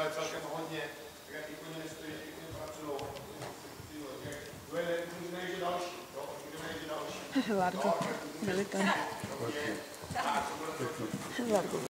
je celkem hodně, tak jak jako nestojí, jak jako pracují. Můžeme jít další, jo? Můžeme jít další. Largo, byli tam. Largo.